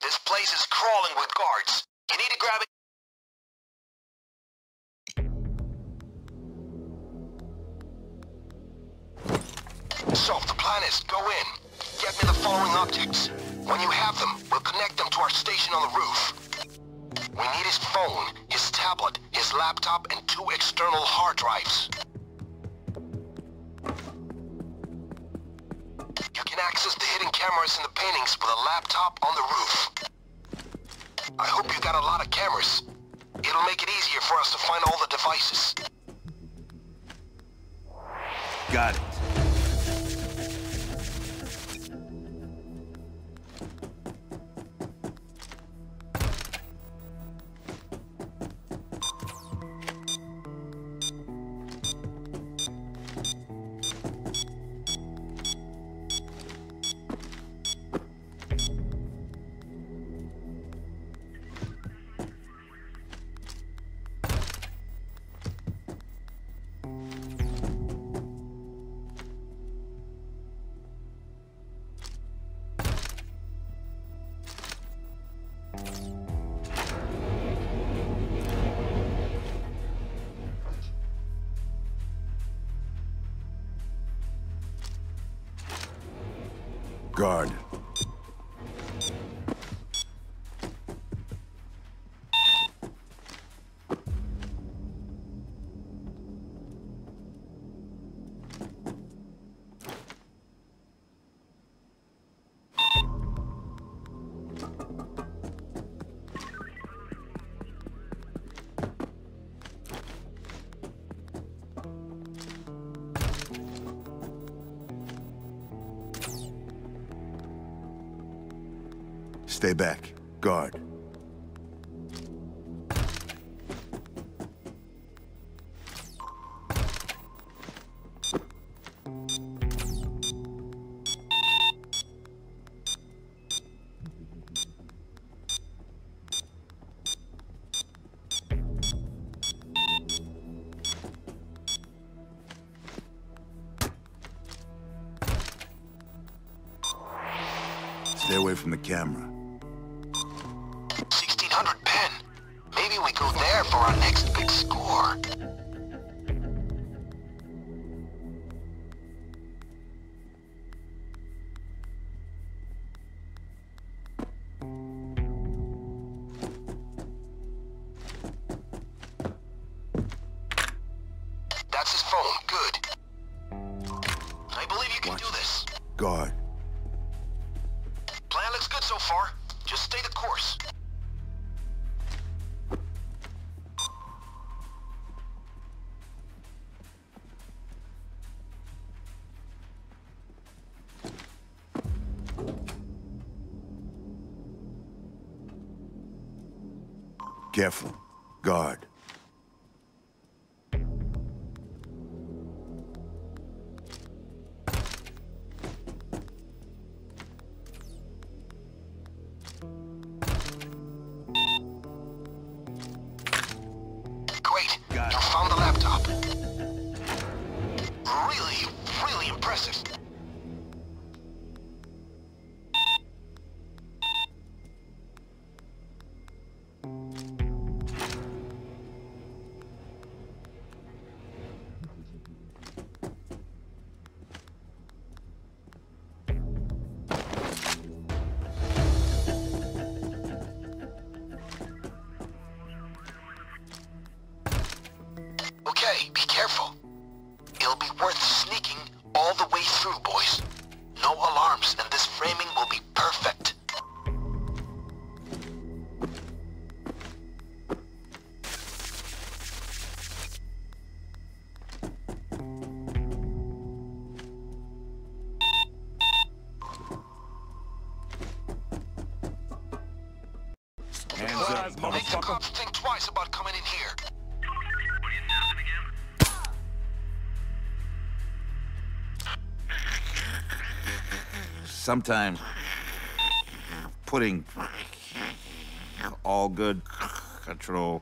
This place is crawling with guards. You need to grab it. So, the plan is, go in. Get me the following objects. When you have them, we'll connect them to our station on the roof. We need his phone, his tablet, his laptop, and 2 external hard drives. You can access the hidden cameras in the paintings with a laptop on the roof. I hope you got a lot of cameras. It'll make it easier for us to find all the devices. Got it. Guard. Stay back. Guard. Stay away from the camera. 1600 pen. Maybe we go there for our next big score. That's his phone. Good. I believe you can do this. Guard. Plan looks good so far. Just stay the course. Careful. Guard. Great. You found the laptop. Really, really impressive. Okay, be careful. It'll be worth sneaking all the way through, boys. No alarms, and this framing will be perfect. Hands up, Good. Make the cops think twice about coming in here. Sometimes putting all good control.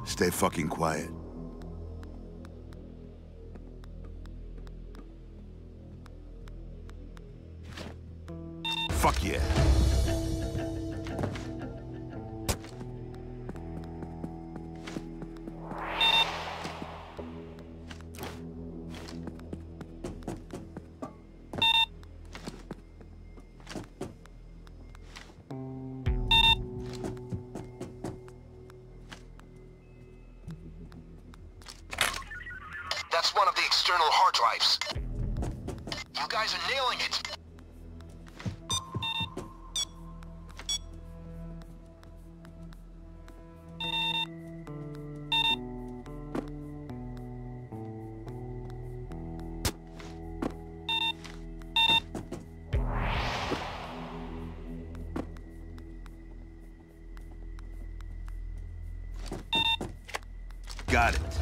Stay fucking quiet. Fuck yeah. That's one of the external hard drives. You guys are nailing it. Got it.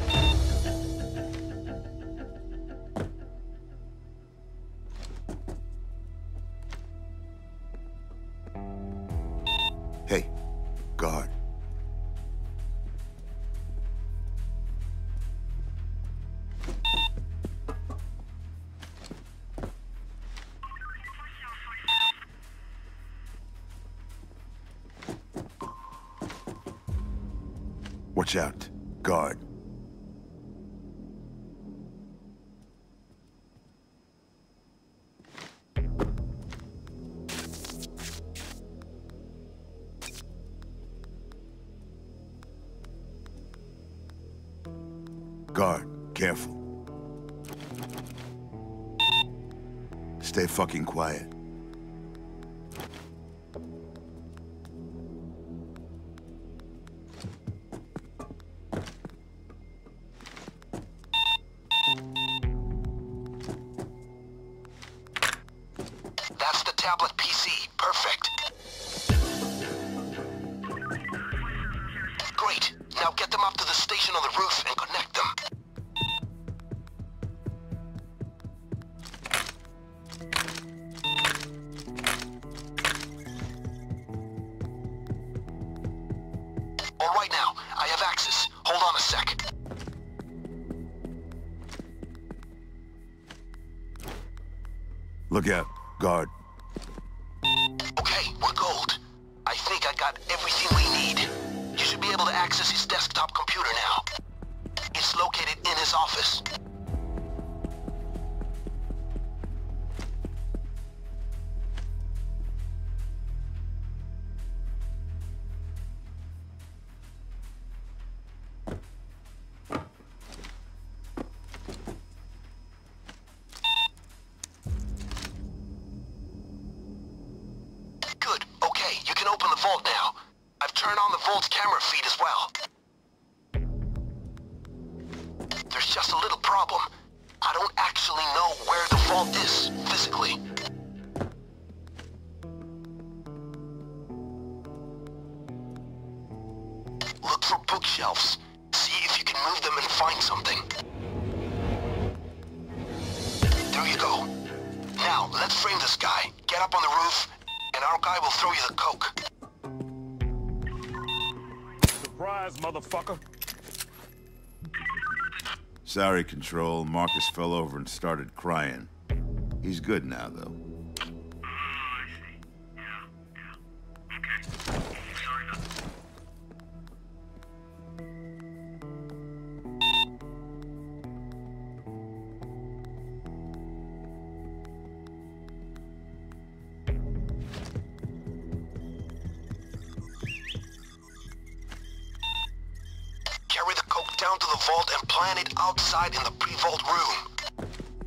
Hey, guard. Watch out, guard. Guard, careful. Stay fucking quiet. That's the tablet PC. Perfect. Great. Now get them up to the station on the roof and connect them. All right now, I have access. Hold on a sec. Look out, guard. Okay, we're gold. I think I got everything we need. You should be able to access his desktop computer now. It's located in his office. Good. Okay, you can open the vault now. I've turned on the vault's camera feed as well. There's just a little problem. I don't actually know where the vault is, physically. Look for bookshelves. See if you can move them and find something. There you go. Now, let's frame this guy. Get up on the roof, and our guy will throw you the coke. Surprise, motherfucker. Sorry, Control. Marcus fell over and started crying. He's good now, though. Oh, I see. Yeah. Okay. Sorry about that. Carry the coke down to the vault and plant it outside in the pre-vault room.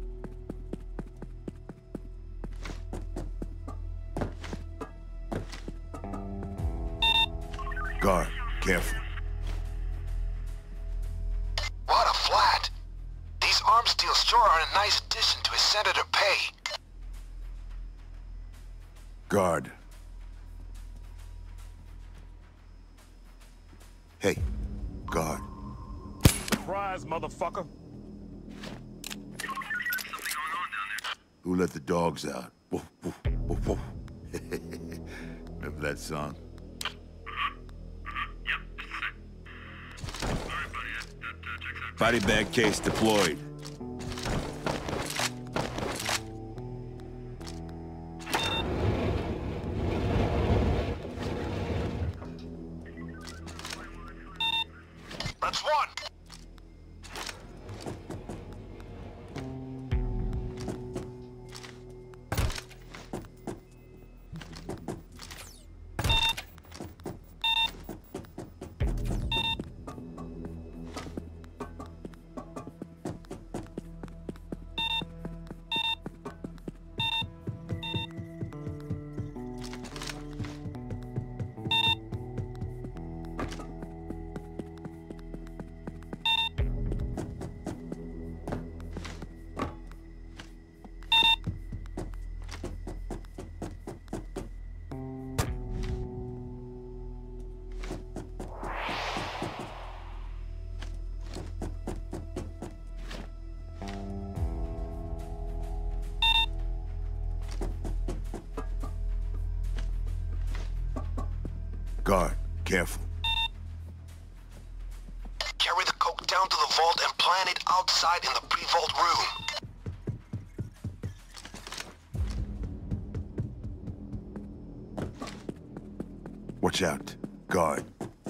Guard, careful. What a flat. These arms deals sure are a nice addition to his senator pay. Guard. Hey, guard. Surprise, motherfucker. Something going on down there. Who let the dogs out? Woof, woof, woof, woof. Remember that song? Yep, just a sec. Body bag case deployed. That's one. Guard, careful. Carry the coke down to the vault and plant it outside in the pre-vault room. Watch out. Guard.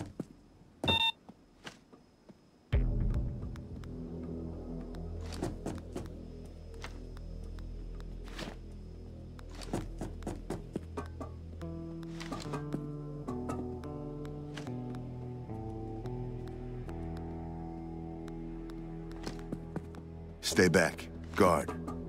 Stay back. Guard.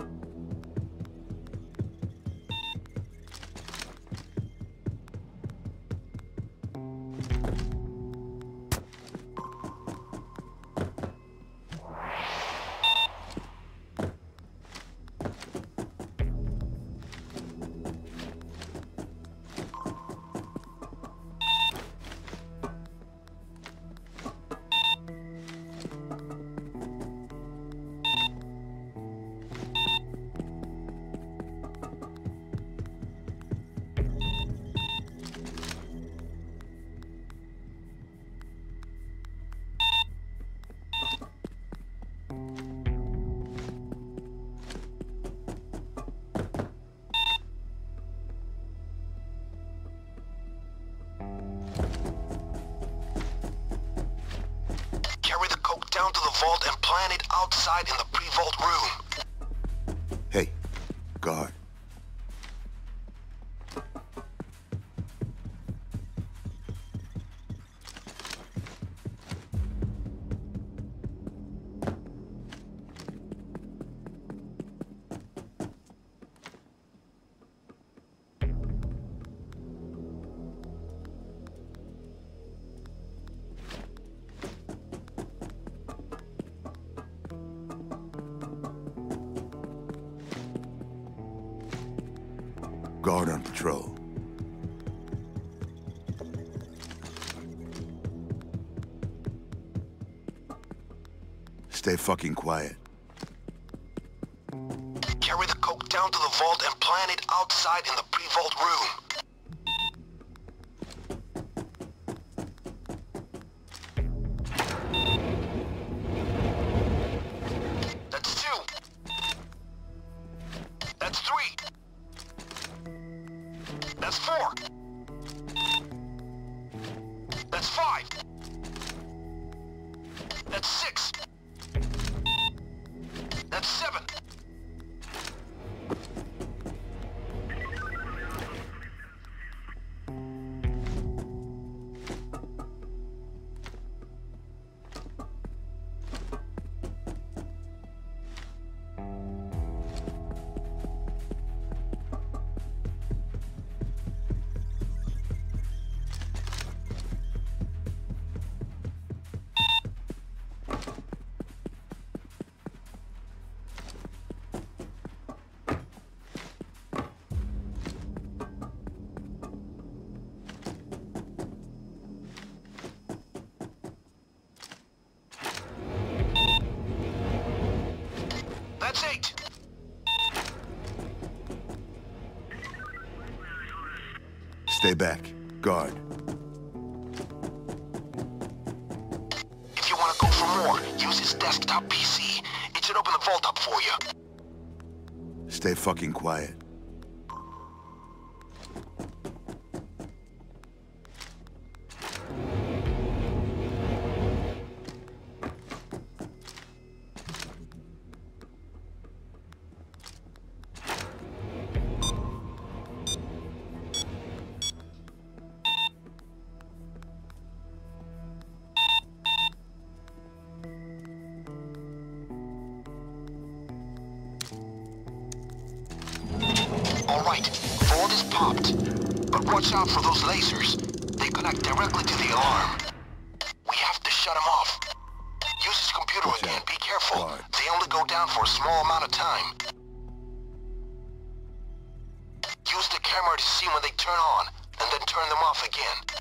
Carry the coke down to the vault and plant it outside in the pre-vault room. Hey, guard. Guard on patrol. Stay fucking quiet. Carry the coke down to the vault and plant it outside in the pre-vault room. That's two. That's three. That's four. That's five. That's six. That's seven. That's eight. Stay back. Guard. If you want to go for more, Use his desktop PC. It should open the vault up for you. Stay fucking quiet. Alright, vault is popped. But watch out for those lasers. They connect directly to the alarm. We have to shut them off. Use his computer Watch again, out. be careful. Guard. They only go down for a small amount of time. Use the camera to see when they turn on, and then turn them off again.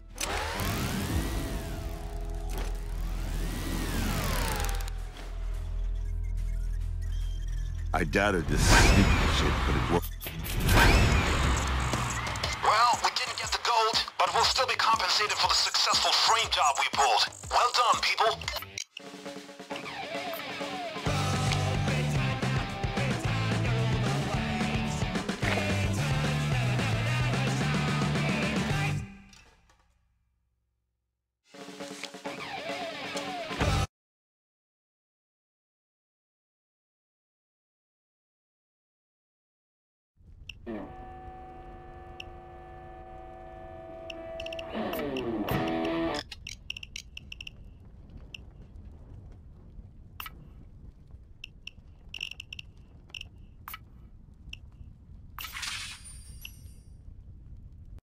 I doubted this sneaky shit, but it worked. Well, we didn't get the gold, but we'll still be compensated for the successful frame job we pulled. Well done, people. Yeah.